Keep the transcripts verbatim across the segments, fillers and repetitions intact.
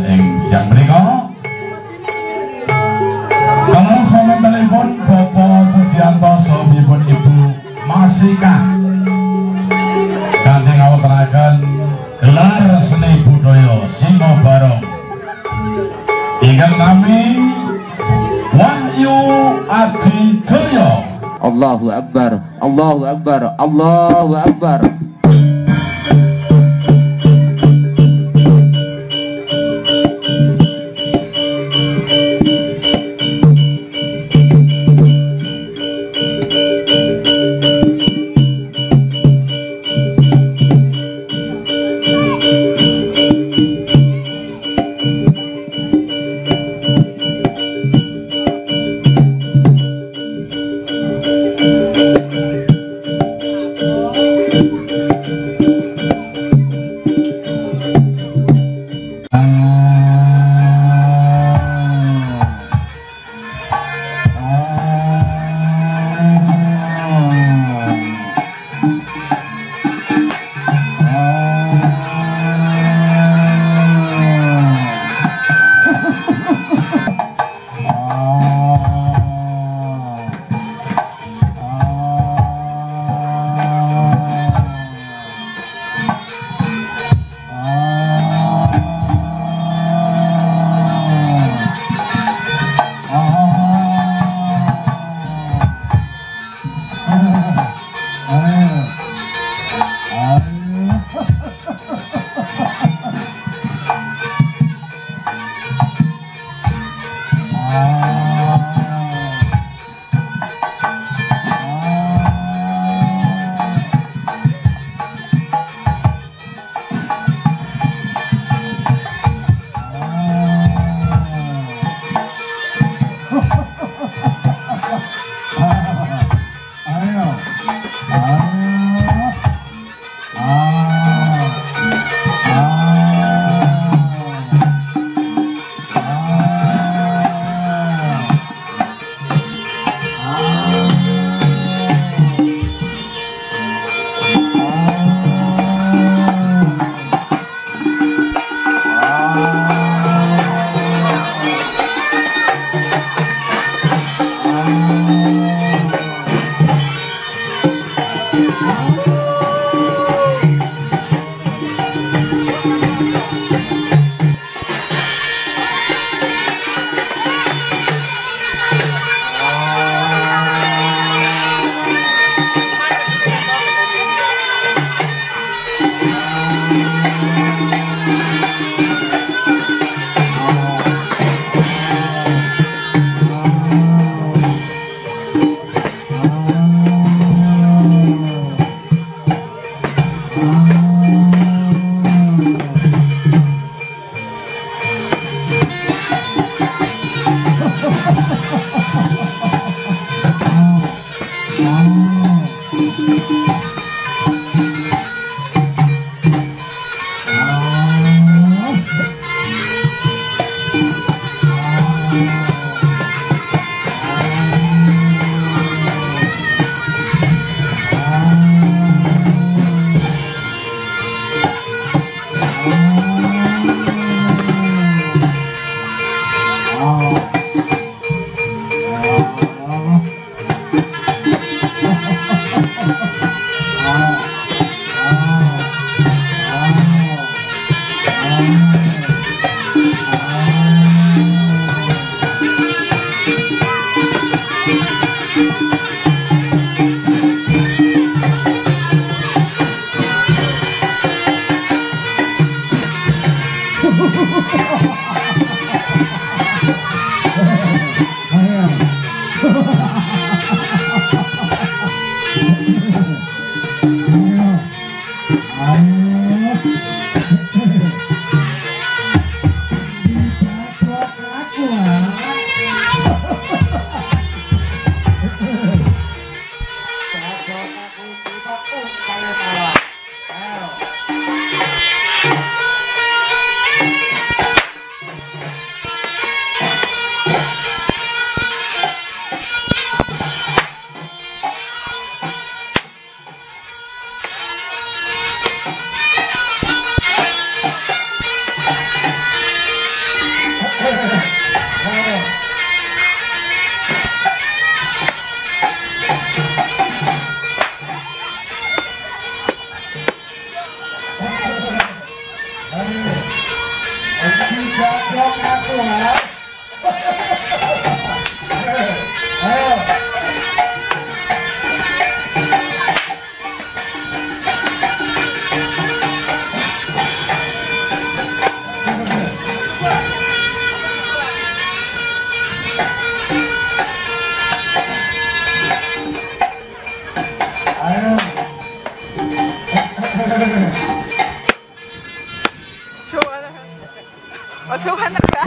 ing siang menika. Kalau komentaripun Bapak Pujianto saha Ibu Masika kanthi ngawontenaken gelar seni budaya Simo Barong ingkang nami Wahyu Adijaya. Allahu Akbar, Allahu Akbar, Allahu Akbar. Tidak dong aku lah. Ayo. Oh, coba nekan.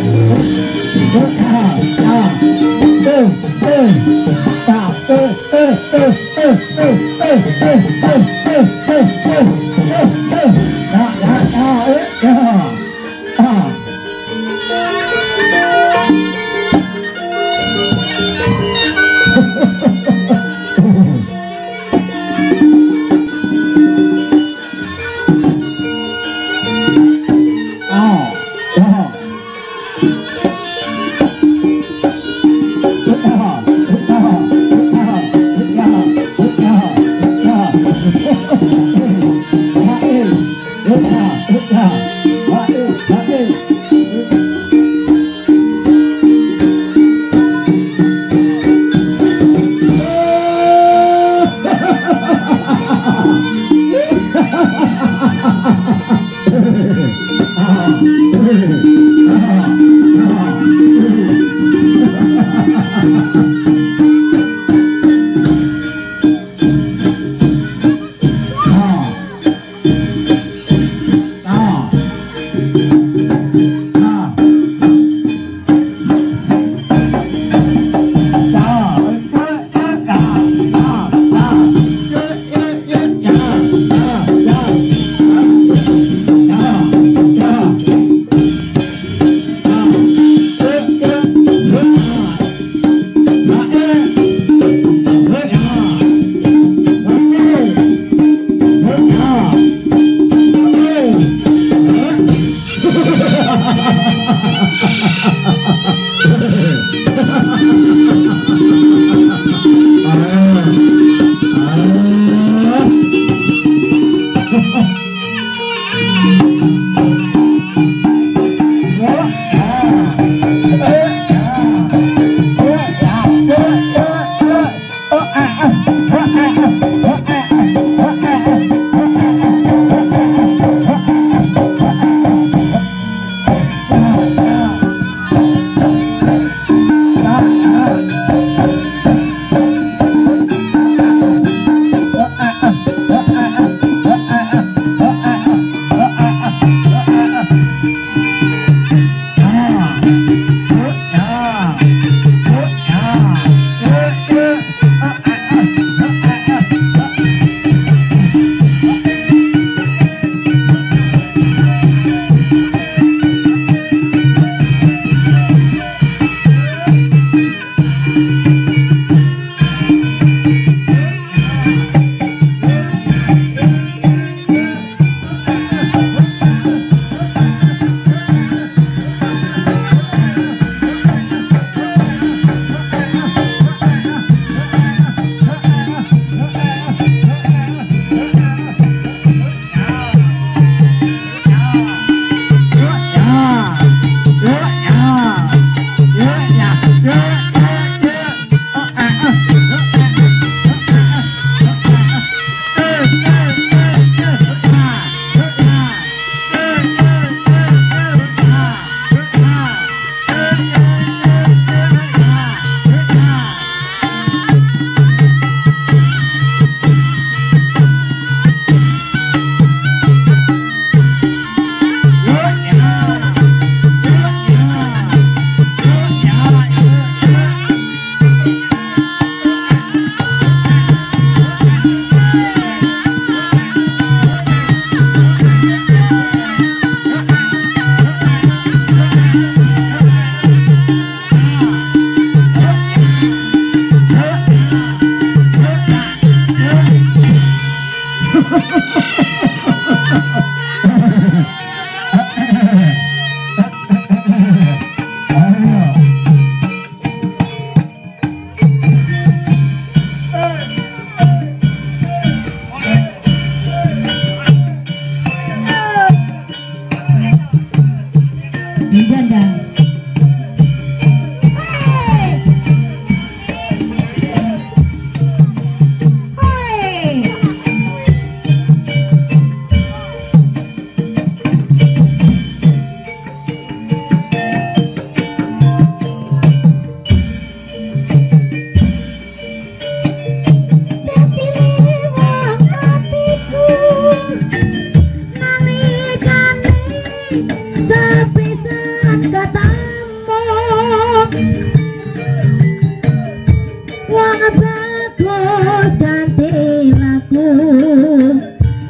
Sepisan kata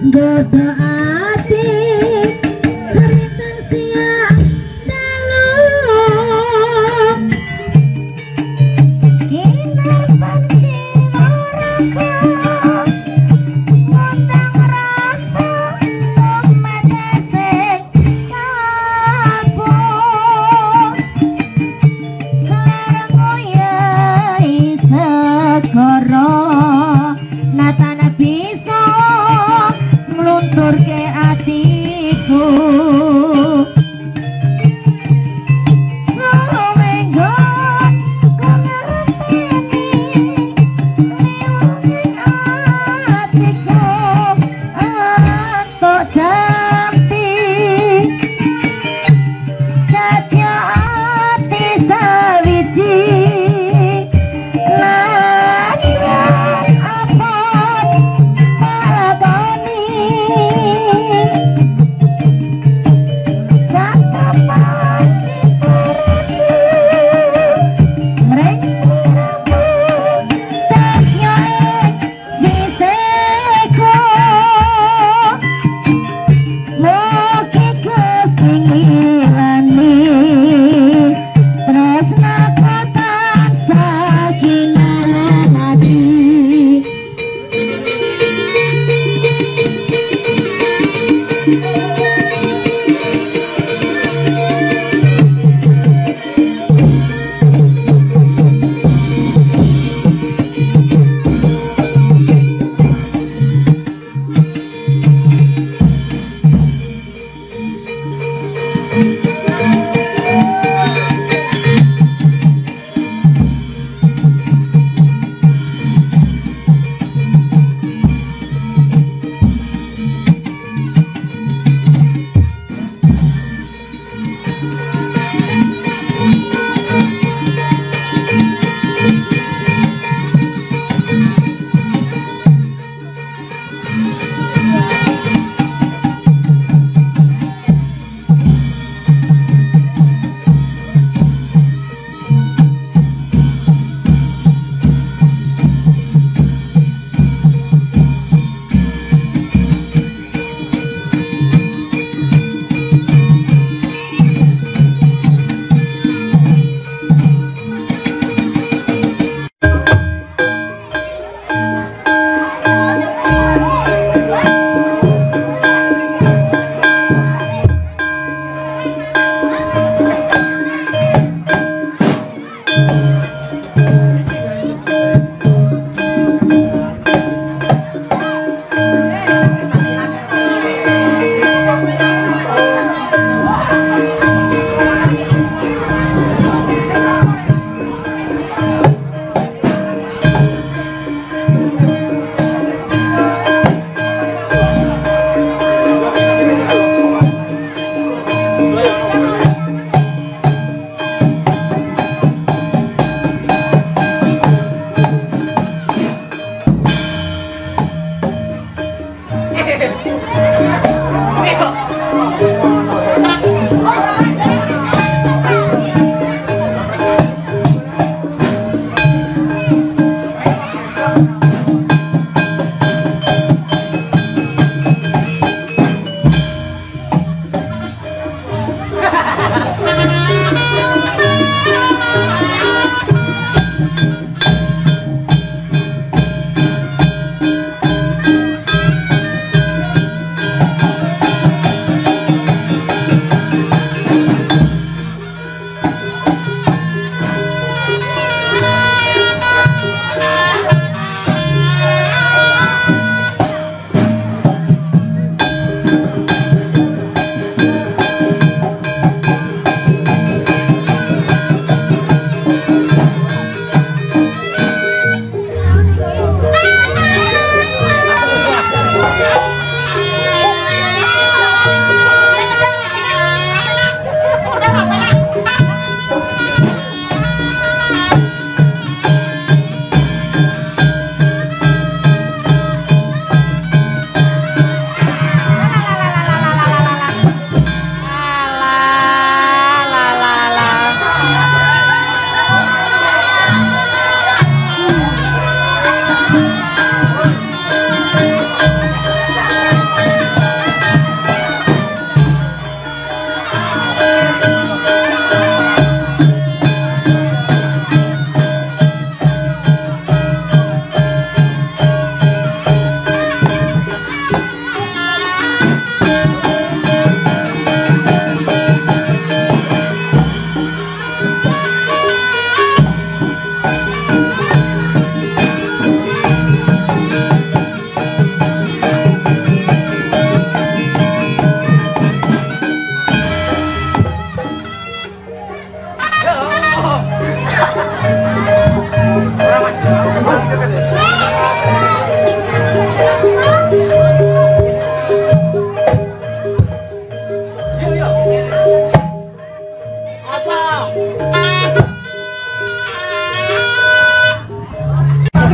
Goda ati Haritan siang dalu Kinar bakti waraka Ngundang rasa Pemadasing kalbu Karangoyai segoro Natana bisa nglunturke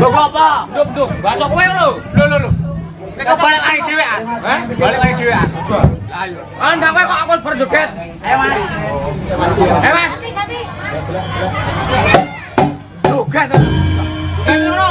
Lho kok apa? Nduk nduk, bacok kowe lho. Lho lho lho. Nek balik ae dhewean. Hah? Balik ae dhewean. Ayo. Ah ndang kowe kok aku berjoget. Ayo Mas. Ayo Mas. Joget. Joget ngono.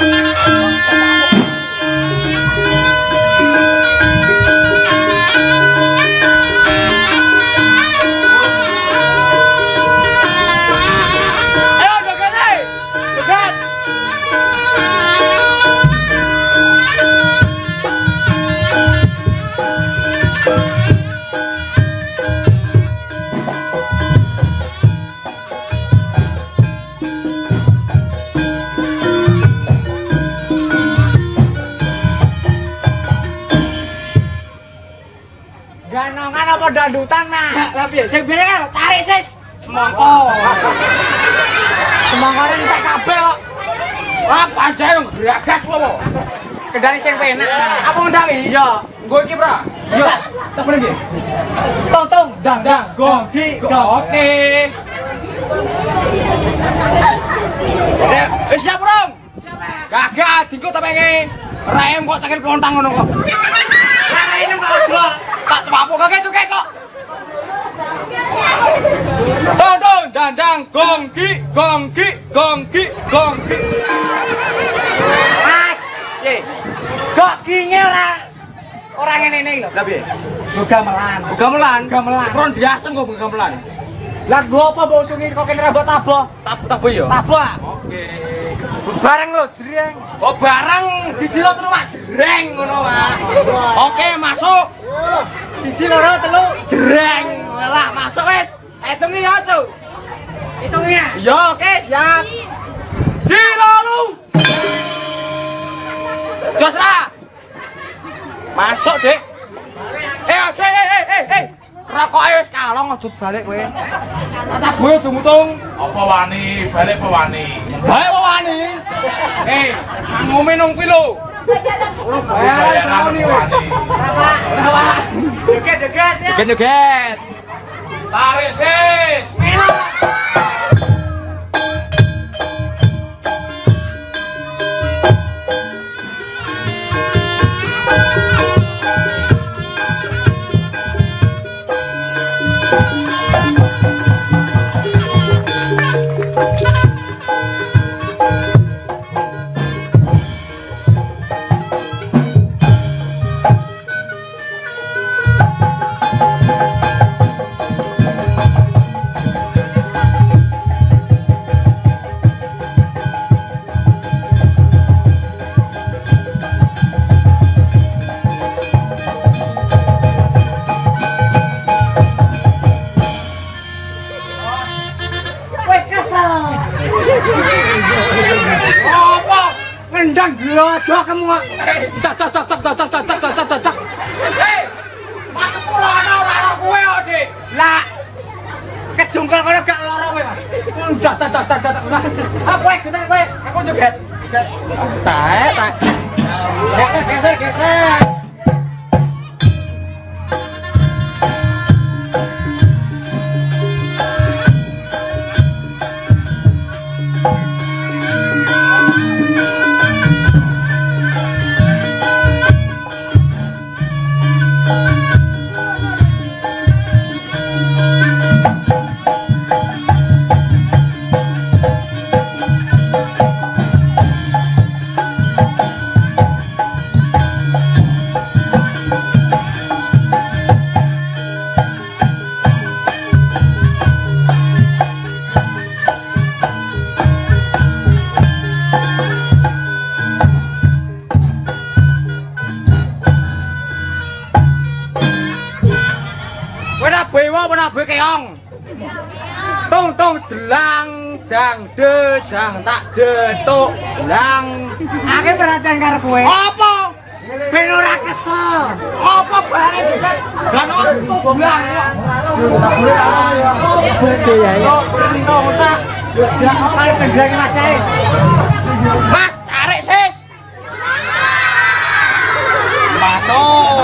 Ganongan apa dandutan, Mas? Lah piye? Sing bene kan tarik sis. Semongko. Semongkone entek kabeh kok. Wah, panjae wong gragas lho. Kendali sing penak. Apa ngendangi? Iya. Nggo iki, Bro. Iya. Tak boleh piye? Tong-tong dang-dang gong ki gong. Oke. Wis siap, Bro. Gagah dingko ta pengen. Rem kok tekel plontang ngono kok. Rem kok ada. Tak apa kakek tuh kek kok. Dong dong dandang gongki gongki gongki gongki. Mas, ye, kok kinge ora ora ngene iki lho. Lah piye? Gamelan. Gamelan, gamelan. Ron diasem kok gamelan. Lah go apa mbok usungi kok kene rambut taboh? Taboh taboh ya. Taboh. Oke. Bareng lho jreng. Oh bareng dijilot terus Pak jreng ngono Pak. Oke masuk. Siji loro telu jreng. Lah masuk wis. Hitungi ya, Cuk. Hitungi ya. Iya, oke, siap. Jilalu. Jos lah. Masuk, Dik. Eh, aja eh eh eh eh. Rokok ae wis kalong aja balik kowe. Tak boyo aja mutung. Apa wani, balik apa wani? Bae apa wani? Eh, ngombe nang kuwi lho. Ora bayar wani wani. Apa? Joget-joget ya. Joget-joget. Tarik sis. Ngendang glodok kamu. Tak tak tak tak tak tak tak tak tak tak tak. Hei. Masuk ora ana ora ana kowe kok, Dik. Lah. Kejungkel kono gak lara kowe, Mas. Tak tak tak tak tak. Ah kowe geter kowe. Aku joget. Tak tak. Geser geser geser. Bewe keong. Tung tung delang dang dedang tak detuk delang. Ake perhatian karo kowe. Apa? Ben ora kesel. Apa bare bukan? Lan opo blang. Oke ya ya. Tung tak. Ya apa pendrang Mas ae. Mas tarik sis. Masuk.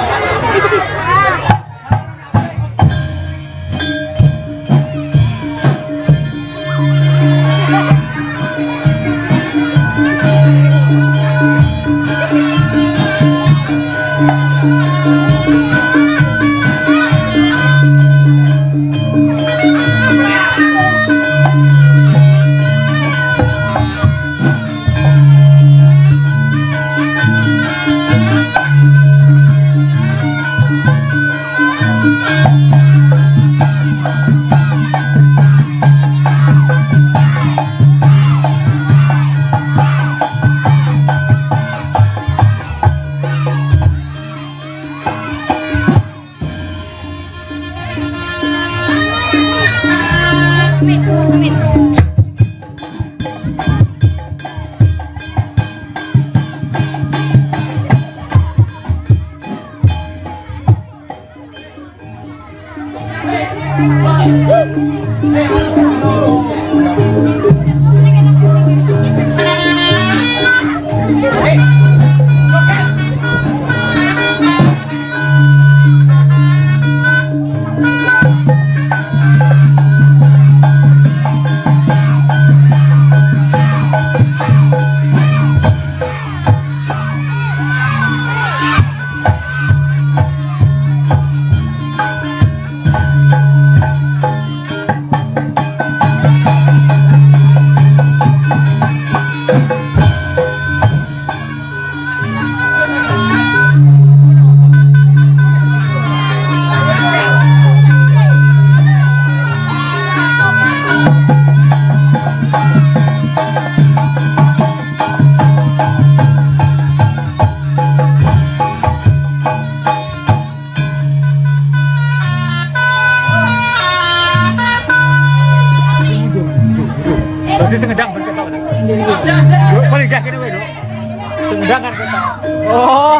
Jadi sengedang berketok. Paling dah kene wae lho. Sengedang kan ketok. Oh.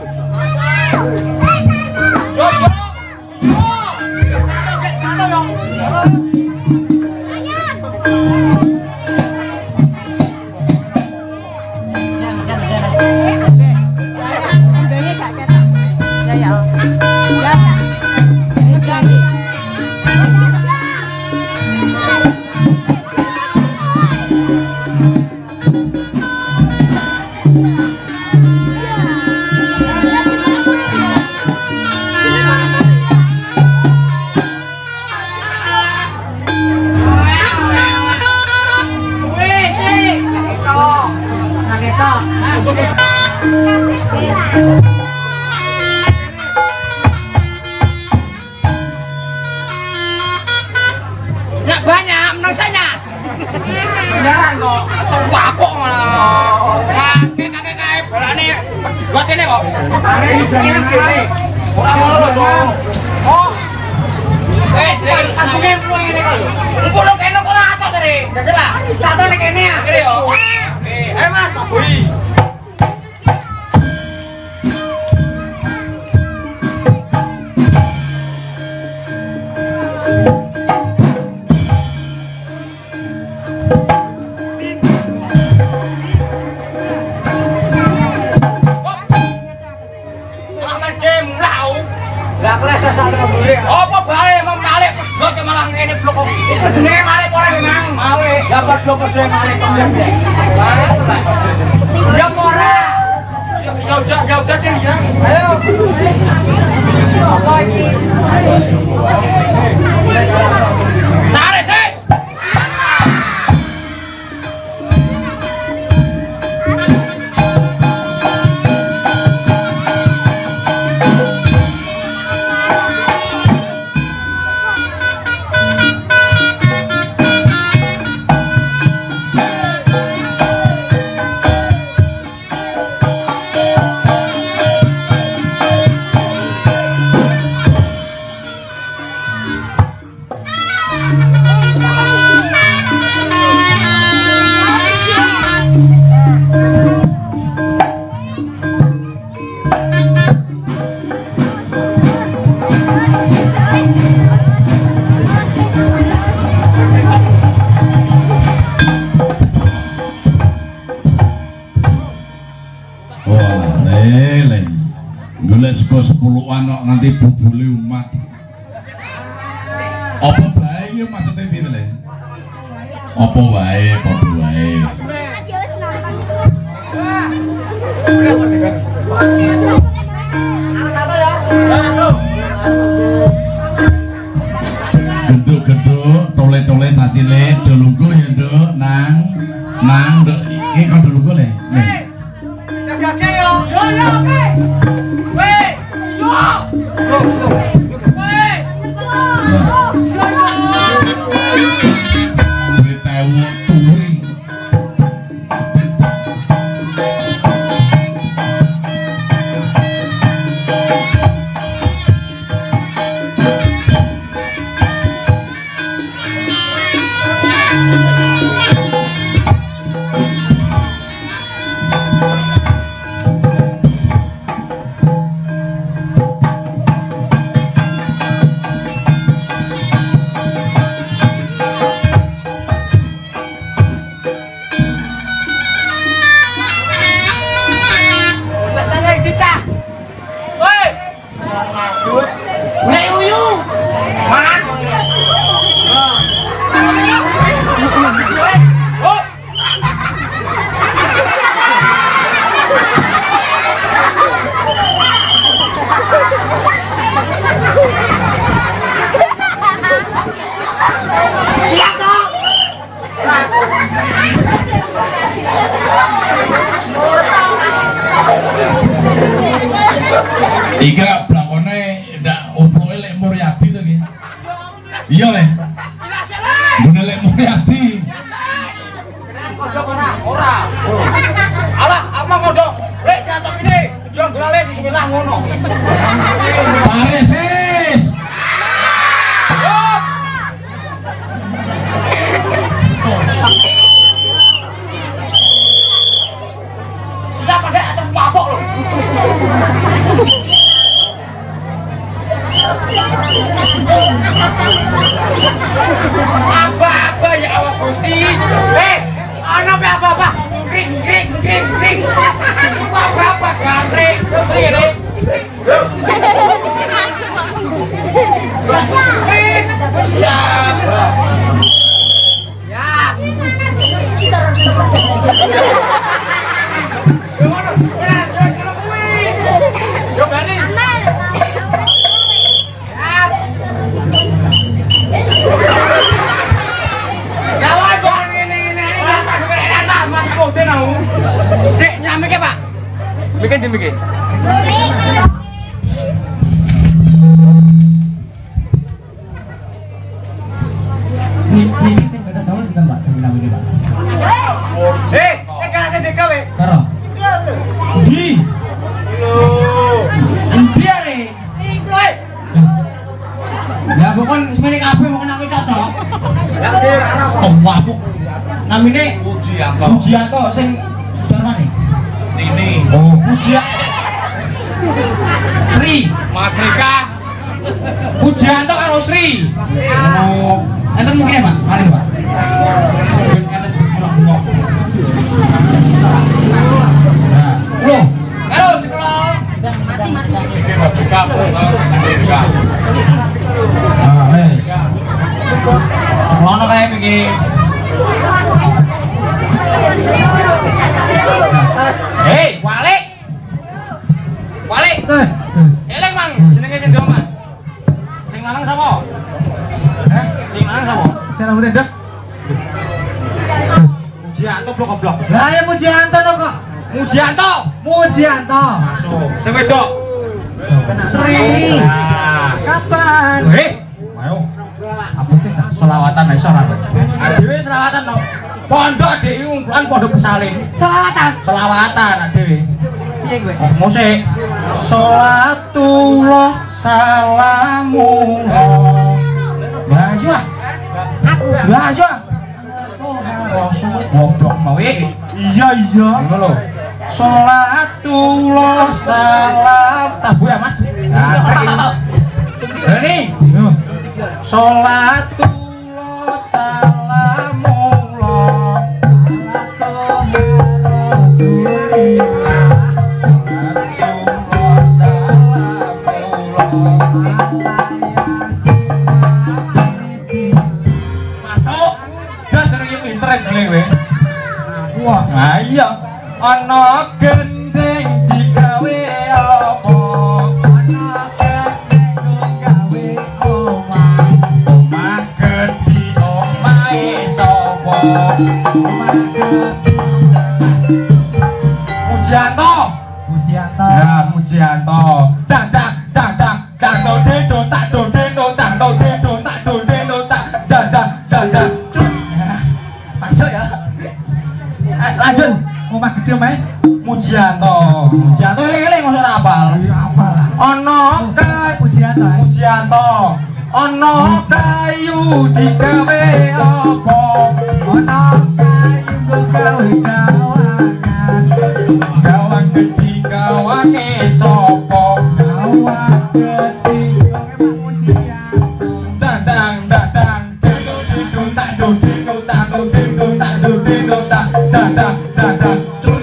Nggak banyak, menang saya. Jarang kok, wapok malah. Kakek kakek kakek, berani buat ini kok. Ini gini, orang mau dong. Oh, eh, aku kempu ini kok. Kumpul dong kena pola apa tadi? Jelas. Satu nih kene ya. Kiri yo. Eh, ayo mas, tabui. Apa bae memalik blok malah ngene blok kok. Iku jenenge malik ora memang. Malik. Dapat blok-blok malik kok. Ya ora. Ya udah, ya udah deh ya. Ayo. Apa ini? Tarik sis. sepuluhan kok nanti bubule umat. Apa bae iki maksudnya piye le? Apa wae, apa wae. Genduk-genduk, tole-tole sacile, delunggu ya nduk, nang nang nduk iki kok delunggu le. Nih. Jagake yo. Yo yo oke. Weh, yo. Yo yo. Weh. Yo yo. Beritahu touring. Ika blakone ndak oploke lek Muryadi to iki. Iya le. Bener lek Muryadi. Kodok ora, ora. Alah, apa kodok? Lek catok ini, yo glale bismillah ngono. Tarik sis. Eh, ana apa-apa? Kring kring kring kring. Apa-apa gandreng. Rene. Siap. Ya. Yo Bani. Jawab dong ini-ini. Rasa kebenaran tak mas kok tenau. Dek nyame ke, Pak? Bikin di bikin. Ini sing beda tahun sinten Pak? Sing nang iki Pak. Eh, tekan sing digawe. Karo. Di. Lho. Endi are? Iku ae. Ya bukan semene kabeh mau kena cocok. Ya sir, ana apa? Oh, wabuk. Namine Pujianto. Pujianto sing Jermane. Ini Oh, Pujianto. Sri, Matrika. Pujianto karo Sri. Oh, enten mungkin ya, Pak? Mari, Pak. Ben enten celok-celok. Nah, loh. Halo, ceklok. Ini Matrika. Matrika. Ah, eh. Ngono kae iki. Hei, Walik. Walik. Eleng, Mang. Jenenge sing ndi, Mang? Sing lanang sapa? Hah? Sing lanang sapa? Sing rambut ndek. Mujianto blok-blok. Lah ya Mujianto to kok. Mujianto. Mujianto. Masuk. Sing wedok. Sri. Kapan? Hei. Ayo. Apa sih selawatan iso ora? Dhewe selawatan to. Pondok adik iki umpulan pondok pesalin. Selawatan. Selawatan adik. Piye kowe? Oh, musik. Salatullah salamullah. Bahasa. Aku bahasa. Goblok mau iki. Iya iya. Ngono lho. Salatullah salam. Tabu ya, Mas. Nah, ini. Salatullah salamullah masuk dah sering interest lewe. Wah, nah iya ana gendeng digawe apa? Ana gendeng gawe omah. Omah gedhi omahe sapa? Mujianto. Mujianto. Ya, Mujianto. Dak dak dak dak dak do do tak do do tak do do tak do do tak dak dak dak dak. Masuk ya. Eh, lanjut. Omah gedhe omahe Mujianto. Mujianto eling-eling ora apal. Ya apal. Ana kae Mujianto. Mujianto. Ana kayu digawe apa? Ana kayu gawe gawangan. Gawang gedhi gawange sapa? Gawang gedhi Mujianto. Dadang dadang dudung tak dudung tak dudung tak dudung tak dadang dadang.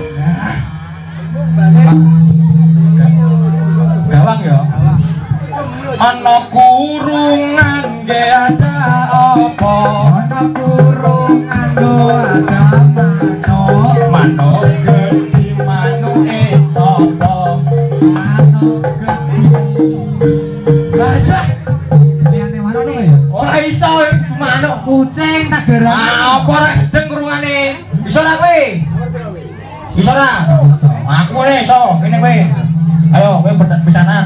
Gawang ya. Ana kurungan ge ada apa? Ana kurungan go ada mano. Mano gedhi manuke sapa? Mano gedhi. Lah liyane mano lho ya. Ora iso manuk kucing tak gerang. Ah, apa rek gedeng kurungane? Iso ora kowe? Iso ora? Aku ne iso, kene kowe. Ayo kowe pisanan.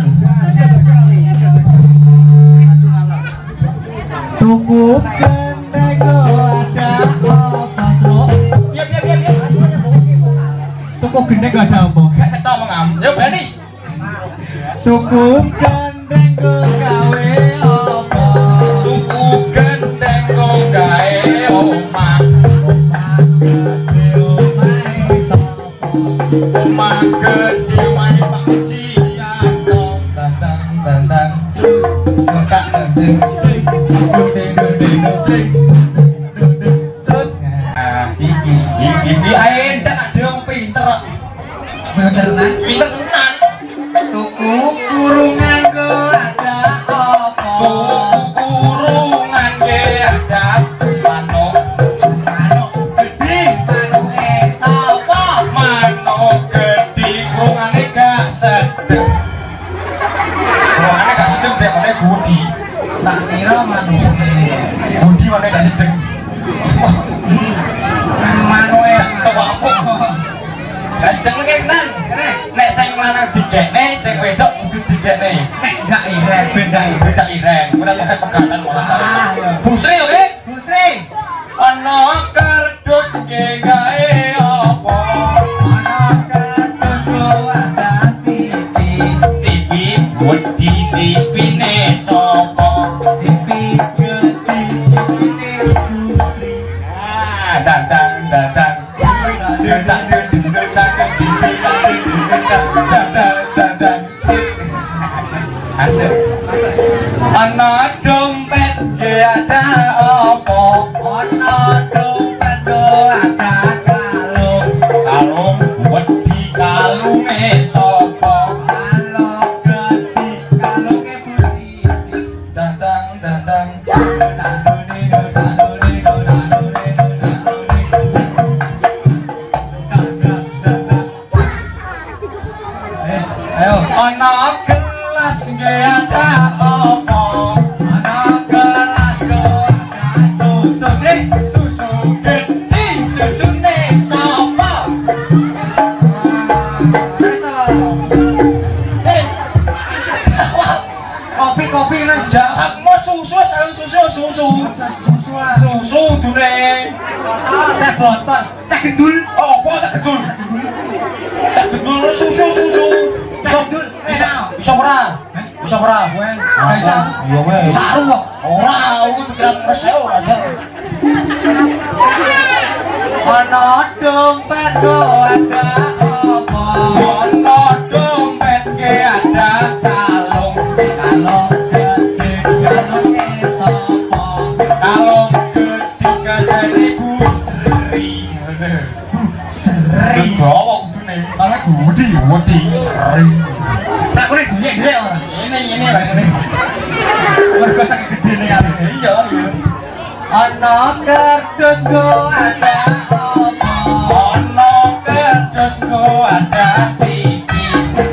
Tuku gendeng ada apa, Bro? Piye piye piye piye. Tuku gendeng ada apa? Gak ketok mengam. Yo Bani. Tuku gendeng gawe apa? Tuku gendeng gawe omah. Omah gedhe omahe Pak Mujianto. Tantang tantang. Kak nendeng. Iki ae ndak ada wong pinter. Pinter tenan. Pinter tenan. Tuku kurungan ku ada apa? Tuku kurungan ke ada manuk. Manuk gede, manuke sapa? Manuk gede kurungane gak sedeng. Kurungane gak sedeng dekane budi. Tak kira manuk budi mana gak sedeng. Manuke tok apa? Kadang lagi kan, nek sing lanang digekne, sing wedok kudu digekne. Nek gak iren, beda beda iren. Ora lek pegatan malah. Busri oke? Busri. Ana kardus ge gawe apa? Ana kardus ada tipi. Tipi wedi tipine sapa? Tipi gede tipine busri. Ah, dadang dadang. Dadang ana dompet ada apa? Ana dompet ada kalung. Kalung wedi kalunge sapa? Kalung wedi kalunge putih. Dadang dadang ayo ana gelas ge ada apa? Ana gelas go ada susu susu gede susune sapa? Kopi kopi nang jakmu susu selalu susu susu susu susu dune teh botol teh gendul oh apa teh gendul teh gendul susu susu Dul, bisa, bisa ora? Bisa ora? Bisa. Iya weh. Saru kok. Ora, aku pikiran reseo aja. Ana dompet go ada apa? Ana dompet ge ada kalung. Kalung gede kalunge sapa? Kalung gede kalunge busri. Busri. Bawa kudune. Malah gudi, gudi. Tak boleh duit-duit orang. Ini ini lah ini. Mergo tak gede nih kan. Iya iya. Ana kardus go ada apa? Ana kardus go ada tipi.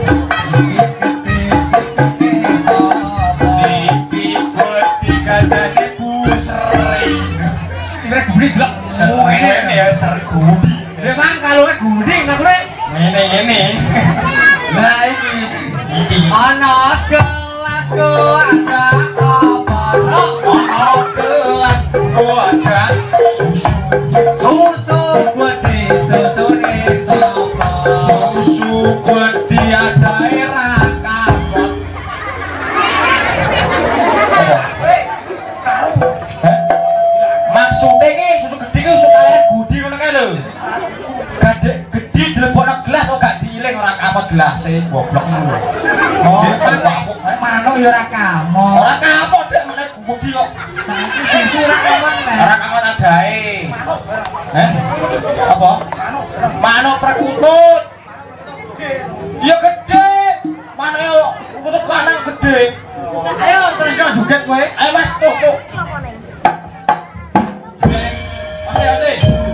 Tipi gede kadane busri. Kira gudi delok. Oh ini ya seri gudi. Memang kalau gudi nggak boleh. Ini ini. Nah ini ini ana gelas go ada apa? Ana gelas go ada susu susu gede susune sapa? Susu gede ada era kapot. Maksudnya ini susu gede itu susu air gudi ngono kae lho. Gede gede dilebokno gelas kok gak diiling ora kapot gelase goblok ngono. Oh, manuk ya ora kamot. Ora kapot dek meneh gudi kok. Susu ora kamot lho. Ora kamot adae. Heh? Apa? Manuk perkutut. Ya gede. Manuk perkutut lanang gede. Ayo terus joget kowe. Ayo Mas, tuh tuh. Ayo, ayo.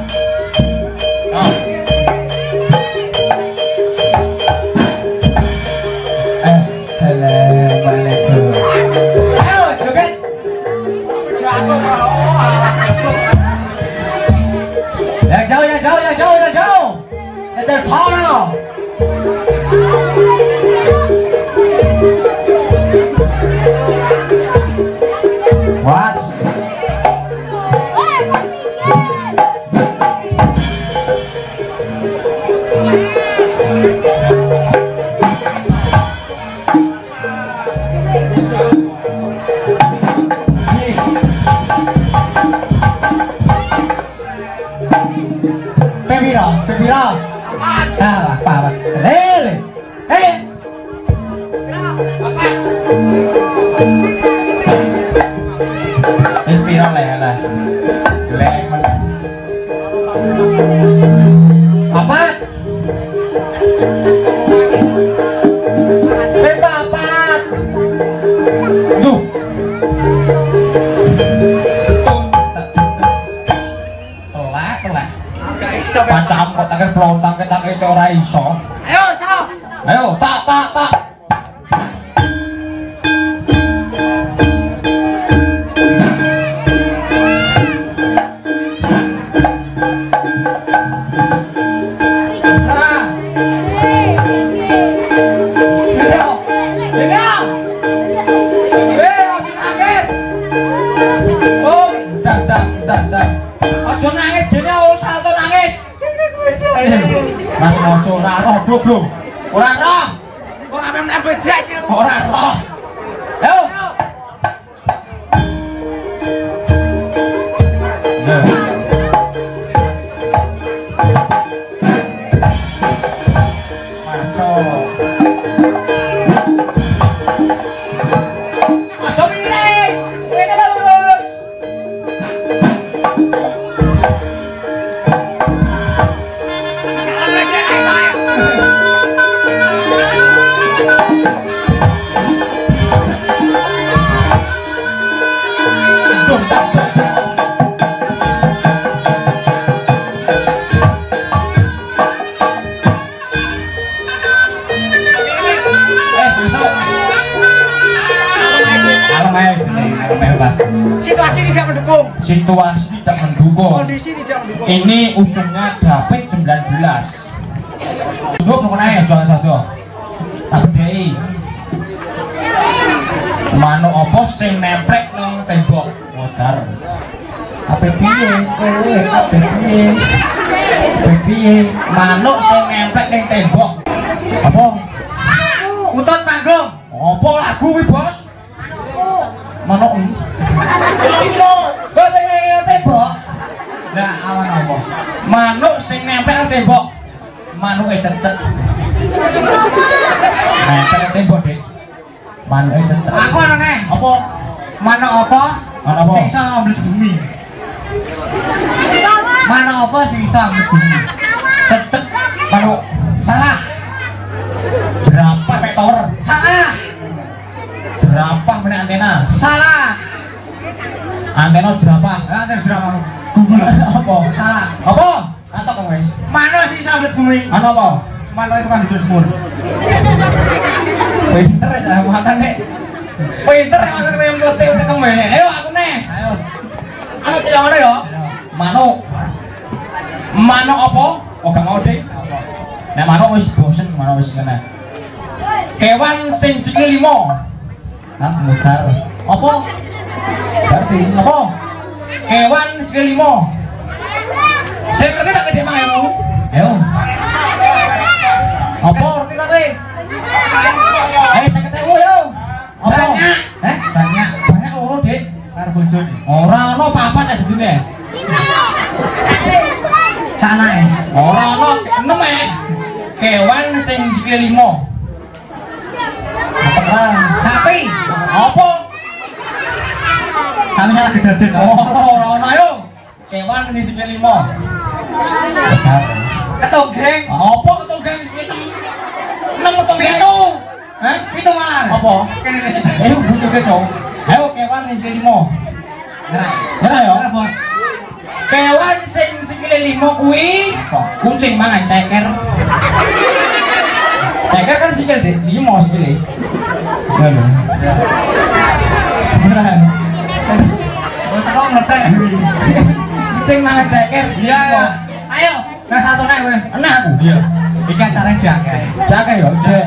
Ya jauh ya jauh ya jauh ya jauh. Saya tahu. What? Pembira, pembira. Ah, apa, apa? Lele, eh. Pembira lele, lele. Papat. Ping papat. Duh. Tolak, tolak. Pacam kok takkan pelontang kita itu ora iso. Ayo, so. Ayo, tak tak tak. Mas moto ora roh bro. Ora roh. Kok ame menek bedak sih? Ora roh. Ayo. Masuk. Masuk ini. Ini lurus. Situasi tidak mendukung. Situasi tidak mendukung. Kondisi tidak mendukung. Ini usungnya David sembilan belas. Tunggu mengenai jangan satu. Tapi dei. Manuk apa sing nemplek nang tembok modar. Apa piye kowe? Apa piye? Apa piye? Manuk sing nemplek ning tembok. Apa? Utut panggung. Apa lagu kuwi, Bos? Manuk. Kok ning tembok? Lah awan apa? Manuk sing nempel nang tembok. Manuke cecek. Nempel nang tembok, Dik. Manuke cecek. Aku ana neh. Apa? Manuk apa? Manuk apa? Sing iso mlebu bumi. Manuk apa sing iso mlebu bumi? Cecek. Manuk. Salah. Jerapah mek tower. Salah. Jerapah meneh antena. Salah. Antena jerapah. Antena jerapah. Google apa? Salah. Apa? Atau kok wis? Manuk sing iso mlebu bumi. Ana apa? Manuk itu kan hidup semur. Pinter ya makan nek. Pinter makan yang kote utek kemene. Ayo aku neh. Ayo. Aku sing ngono ya. Manuk. Manuk apa? Oh gak mau, Dik. Nek manuk wis bosen, manuk wis kena. Kewan sing sikil limo. Hah, mutar. Apa? Berarti apa? Kewan sikil limo. Saya ngerti tak gede mang aku? Ayo. Apa ngerti tak kowe? Ayo saya ketemu yo. Apa? Banyak. Eh, banyak. Banyak loro, Dik. Karo bojone. Ora ono papat ya dedine. Sanae. Ora ono enem e. Kewan sing sikil limo. Terang. Sapi. Apa? Kami salah gedhe. Ora ora ono ayo. Kewan sing sikil limo. Ketonggeng. Apa ketonggeng enam? enam ketonggeng. Pitu. Hah? Pitu malah. Apa? Kene. Ayo butuh keco. Ayo kewan sing sikil limo. Nah, Ora ya? ora bos. Kewan sing sikile limo kuwi kucing mangan ceker. Ceker kan sikil Dik, limo sikile. Ngono. Beneran. Bos kok ngerti. Kucing mangan ceker. Iya. Ayo, nah satu nek kowe. Enak aku. Iya. Iki acara jaga. Jaga ya, Dek.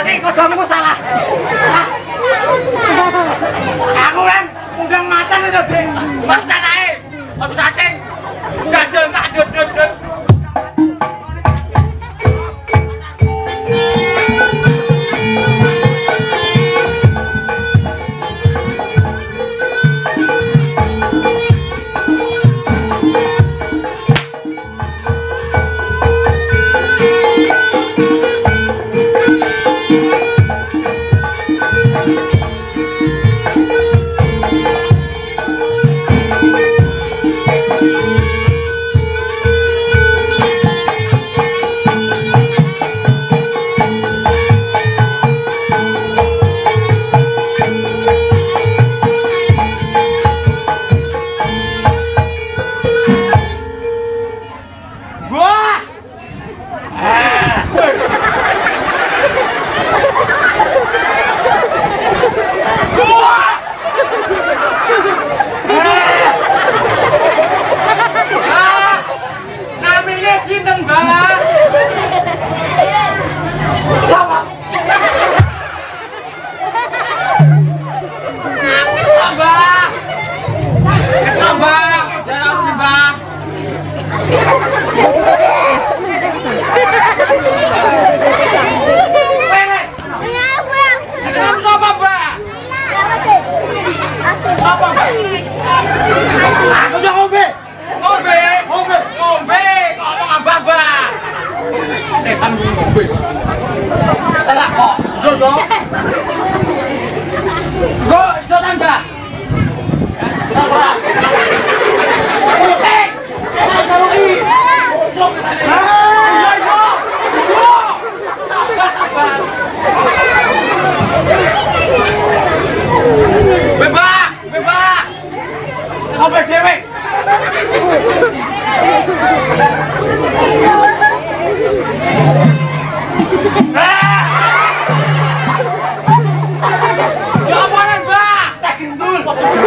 Berarti kodomu salah. Aku kan undang macan itu, Ding. Macan ae. Aku cacing. Gandel tak dut-dut. Aku udah ngombe, ngombe, ngombe, ngombe, ngomong abah bah. Setan ngombe. Telah kok, jodoh. Go, jodoh bah. Musik, kalau ini, ah, yo, yo, sabar, sabar. Bebas, bebas. Ngombe dhewe. Ya ampun, Mbak. Tak gendul.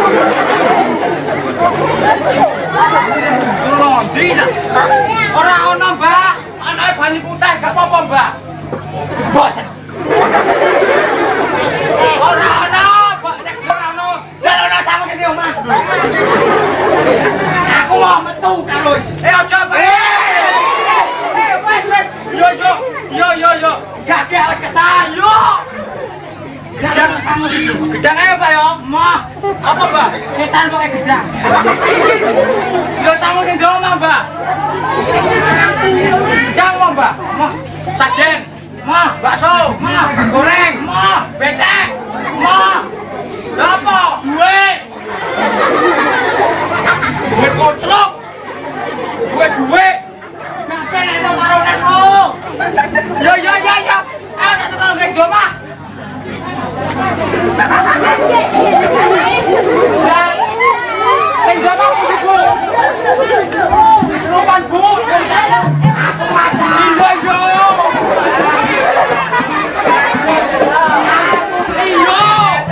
Londi. Ora ono, Mbak. Anake bani putih gak apa-apa, Mbak. Bos. Ora ono, Mbak. Nek ora ono, jalono sama kene omah. Aku mau metu karo. Eh aja, Pak. Eh, wes wes. Yo yo, yo yo yo. Gak gak wis kesan, yo. Gedang sama iki. Gedang ayo, Pak yo. Mah. Apa, Mbak? Setan pakai gedang. Yo sama ning omah, Mbak. Gedang mau, Mbak. Mah. Sajen. Mah, bakso, mah, goreng, mah, becek. Mah. Apa? Duit. Duit koclok. Duit duit. Ngapain itu maronanmu? Yo yo yo yo. Ayo tak tolong ke domah. Sing domah ibu. Serupan bu. Aku mati. Iya yo. Iya.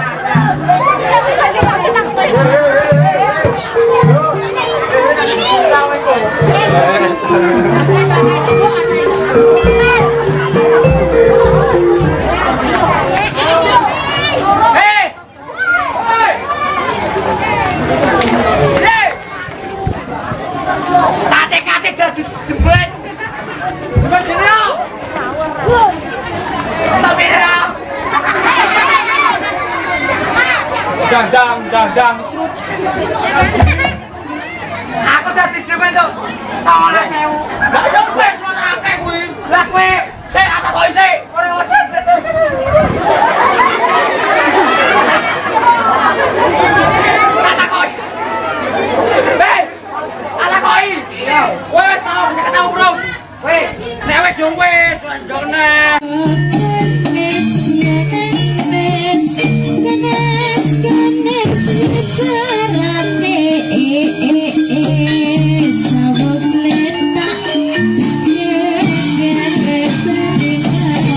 Dandang, dandang, truk. Aku dadi dhewe to. Salah sewu. Lah yo wis ora akeh kuwi. Lah kowe sik ata kok isik. Ora wedi. Ata kok. Hei. Ata kok. Iya. Wes tau bisa ketemu, Bro. Wes, nek wis yo wis, jone. Sawang letak, yeah, yeah, yeah,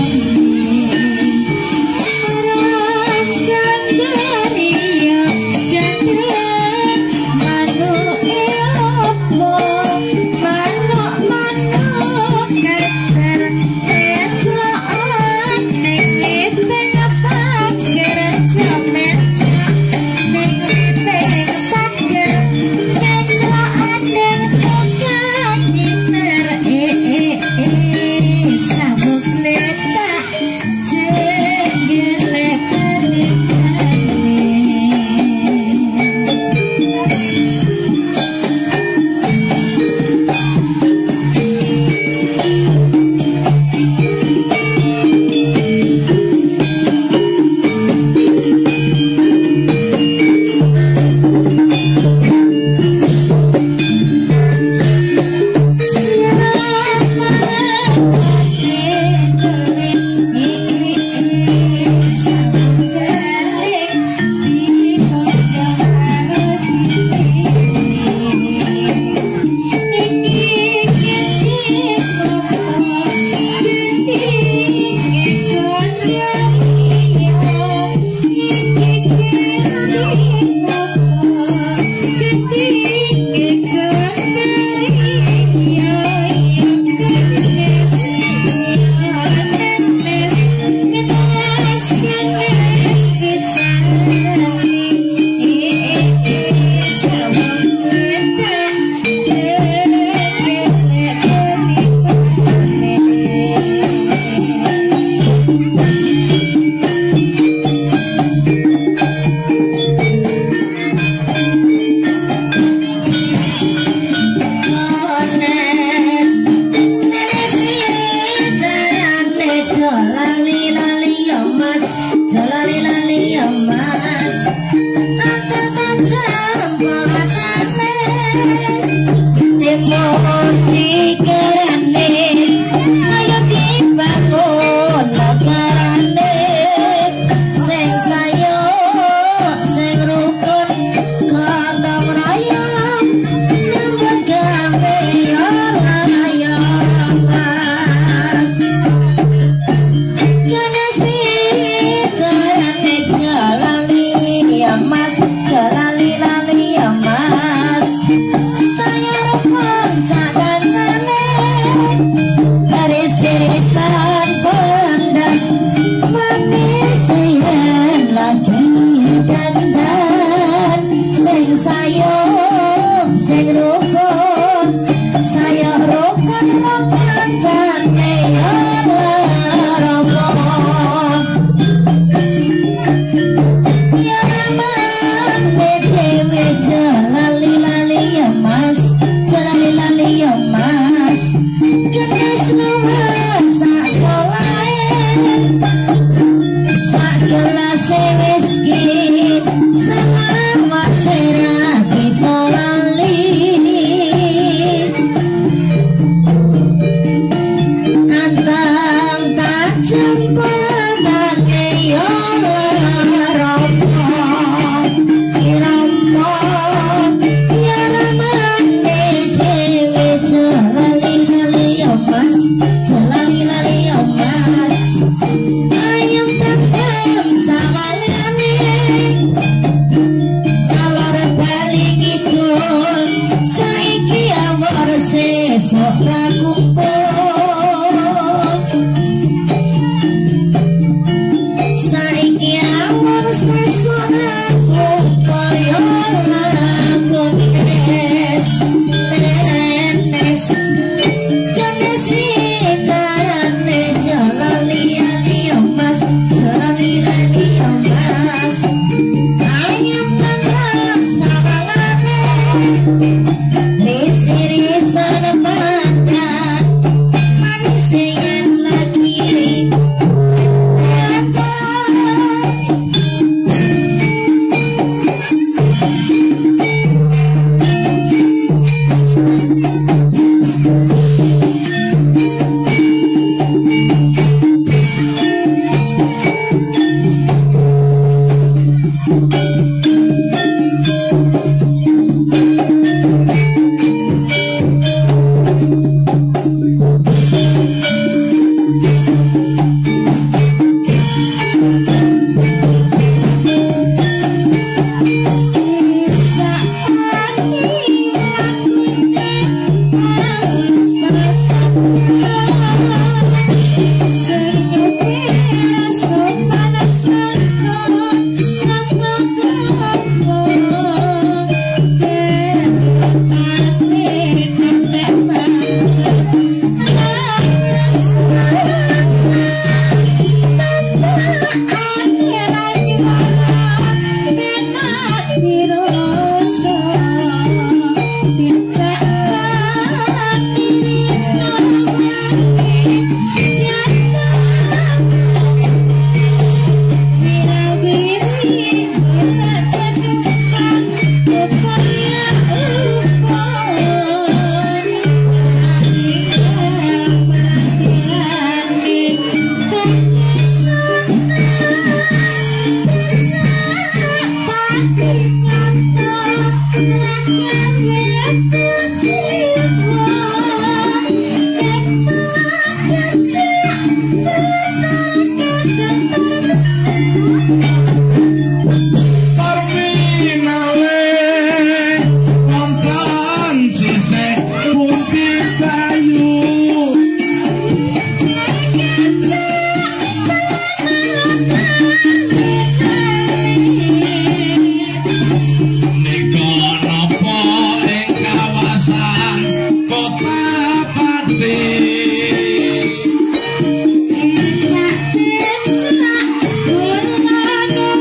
Thank you.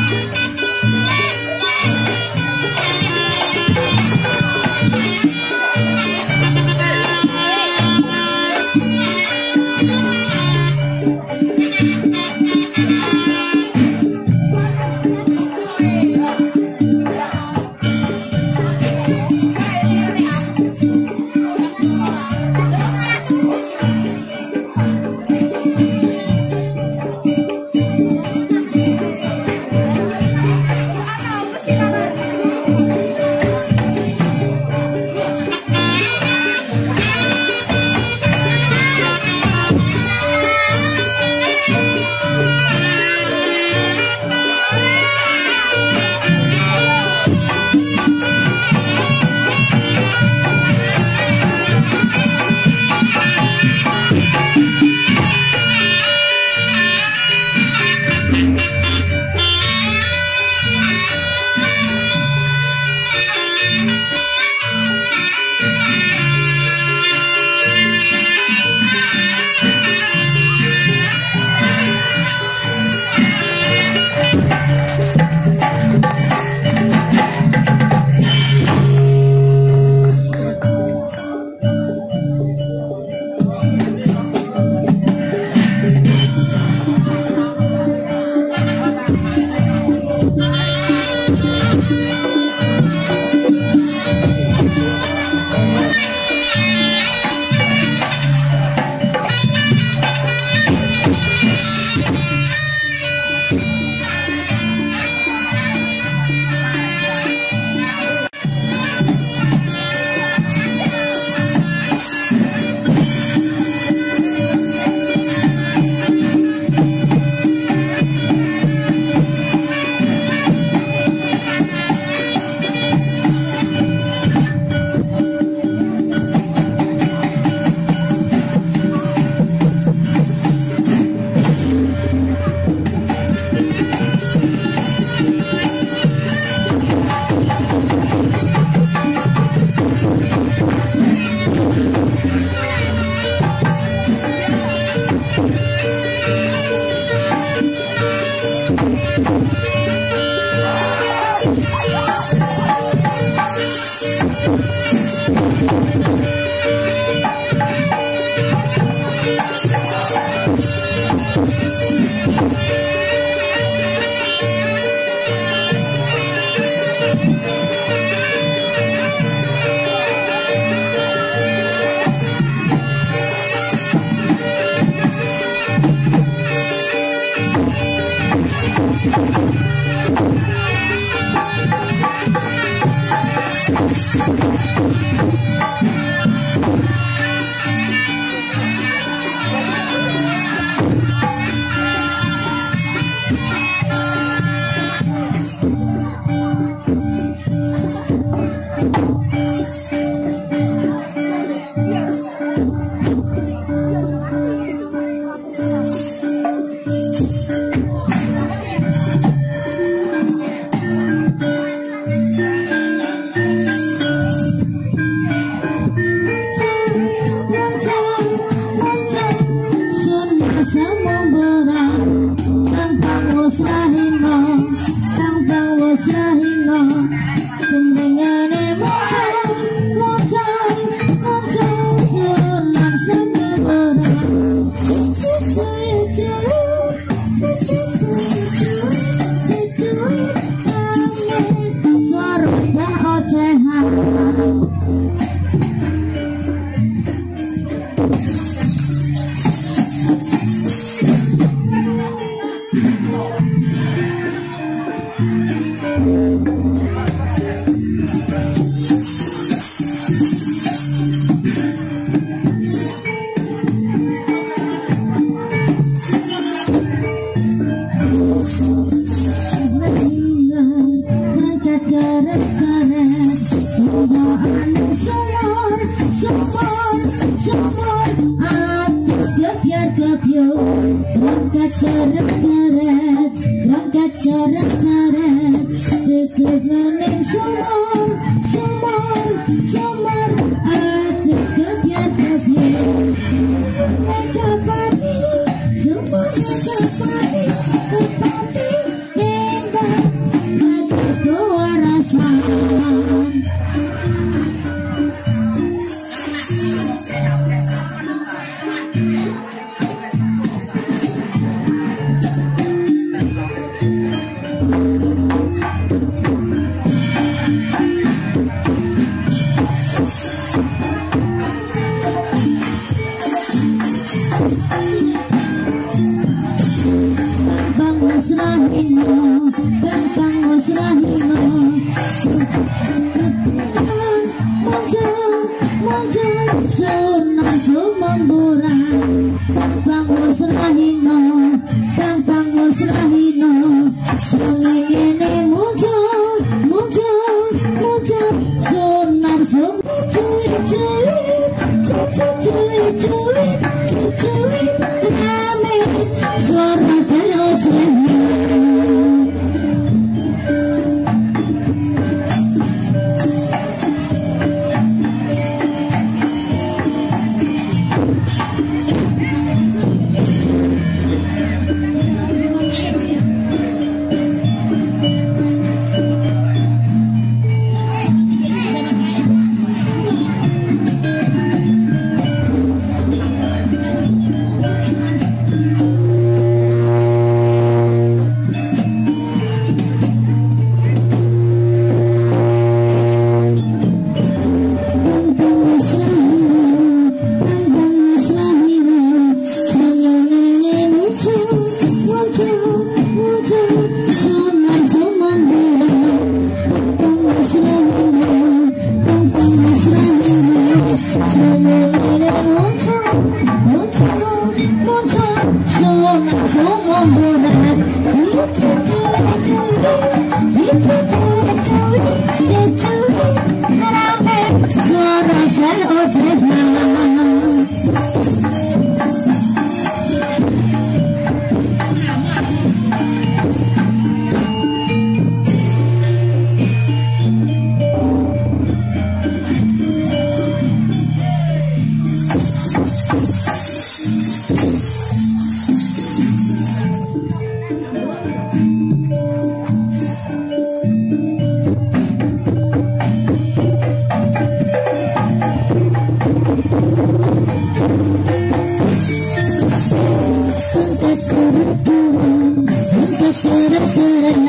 Semuanya kembali, kembali, indah.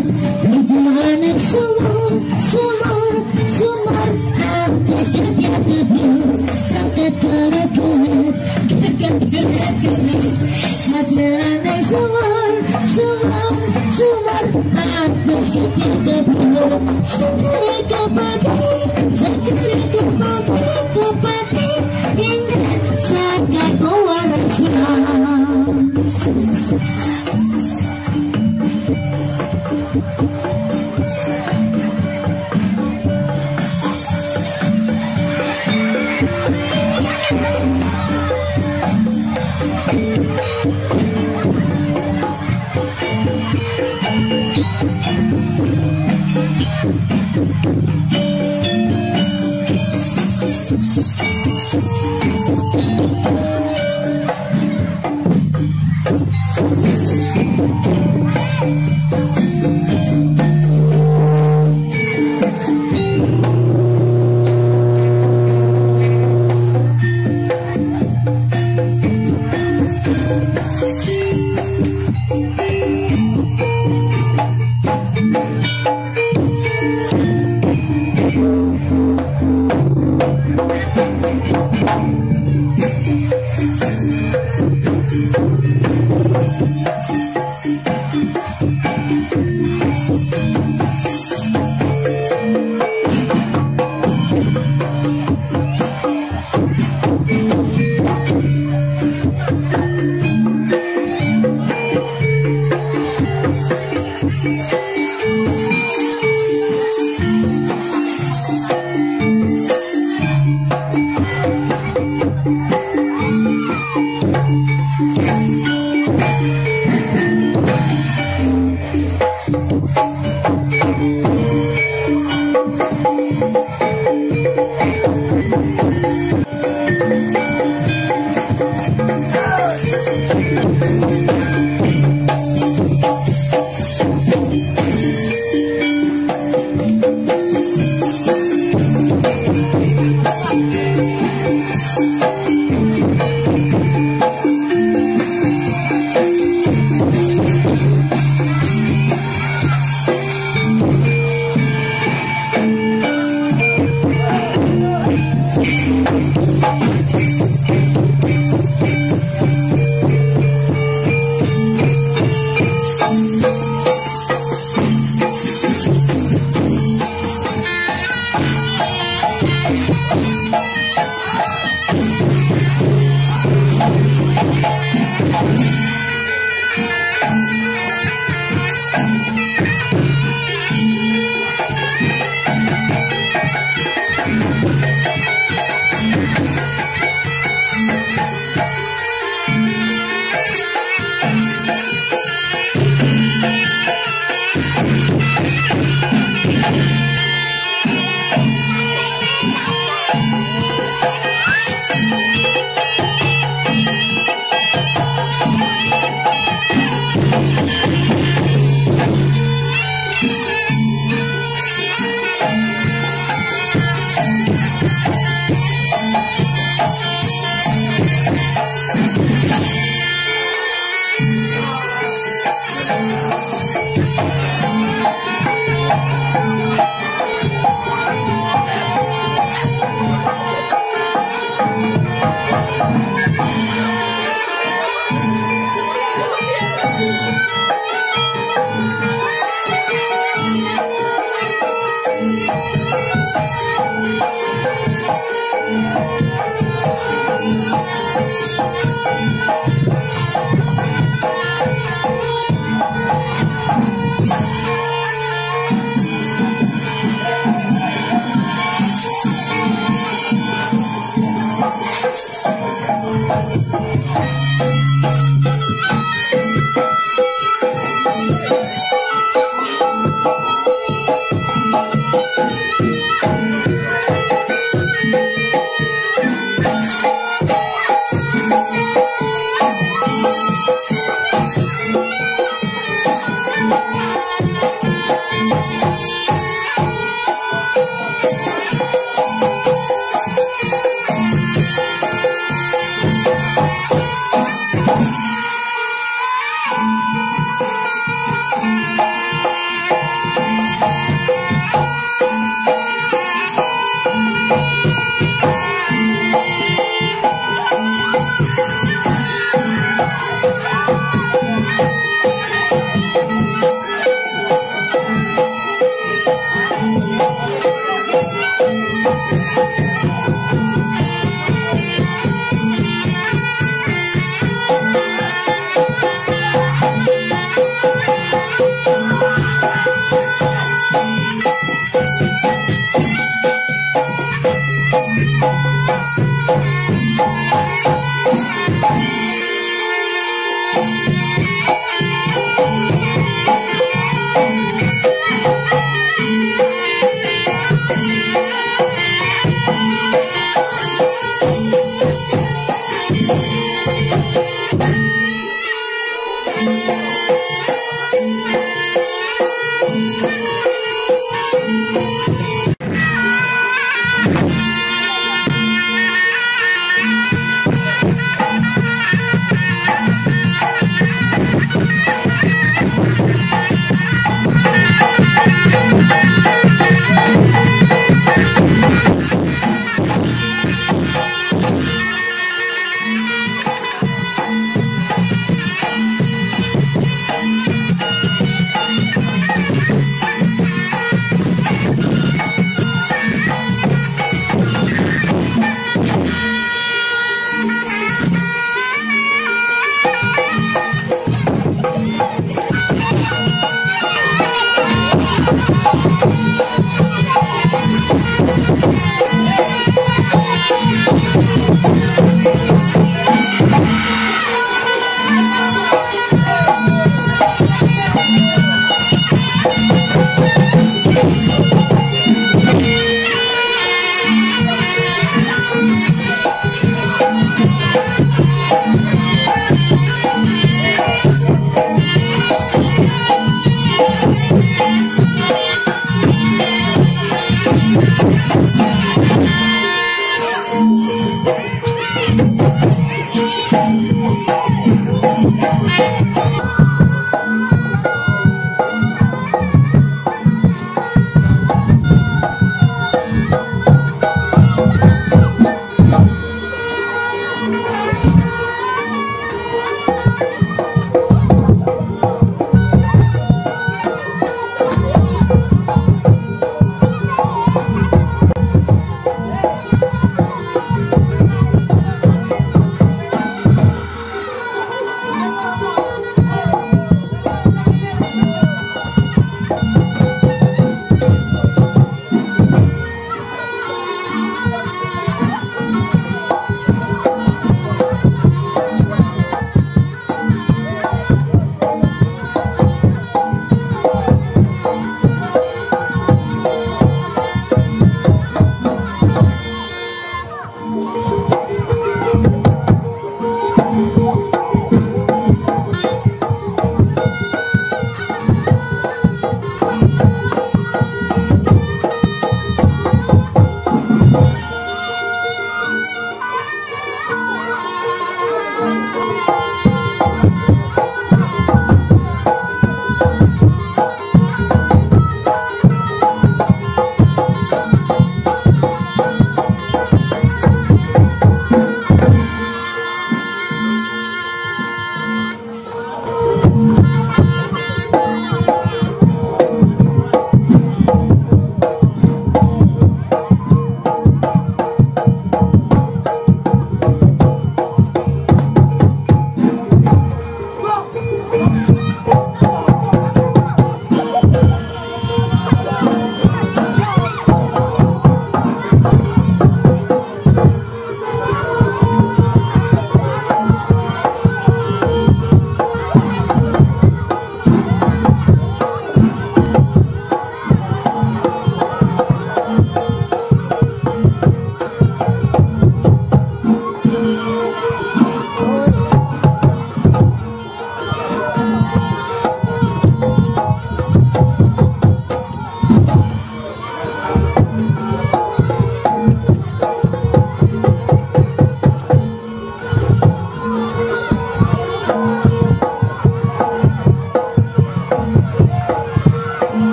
Anak sumur, sumur, sumur Artis gerak-gerak Rangkat-gerak-gerak Gerak-gerak-gerak Anak sumur, sumur, sumur Artis gerak-gerak Segera ke pagi, segera ke pagi, ke pagi Hingga sangat kewarasian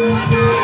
Thank you.